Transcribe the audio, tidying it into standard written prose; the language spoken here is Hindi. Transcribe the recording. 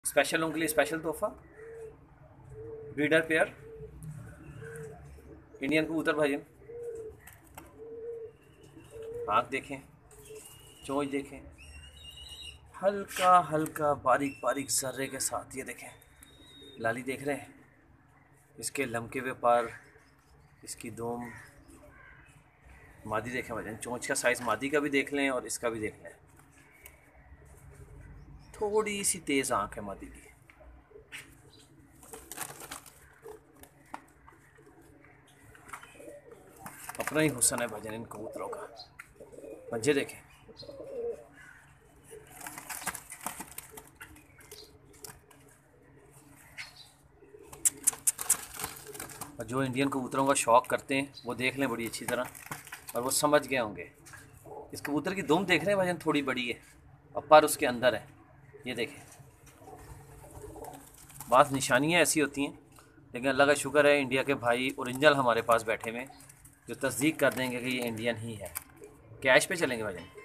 स्पेशल उनके लिए स्पेशल तोहफा, ब्रीडर पेयर, इंडियन कबूतर भाईजान। आँख देखें, चोंच देखें, हल्का हल्का बारीक बारीक सर्रे के साथ। ये देखें, लाली देख रहे हैं, इसके लमके पे पर, इसकी दोम। मादी देखें भाईजान, चोंच का साइज़ मादी का भी देख लें और इसका भी देख लें। थोड़ी सी तेज़ आँख है मादी की। अपना ही हुस्न है भाईजान इन कबूतरों का। पंजे देखें, और जो इंडियन कबूतरों का शौक़ करते हैं वो देख लें बड़ी अच्छी तरह, और वो समझ गए होंगे। इस कबूतर की दुम देख रहे हैं भाईजान, थोड़ी बड़ी है और पर उसके अंदर है। ये देखें, बात निशानियाँ ऐसी होती हैं, लेकिन अल्लाह का शुक्र है इंडिया के भाई ओरिजिनल हमारे पास बैठे हुए जो तस्दीक कर देंगे कि ये इंडियन ही है। कैश पे चलेंगे भाईजान।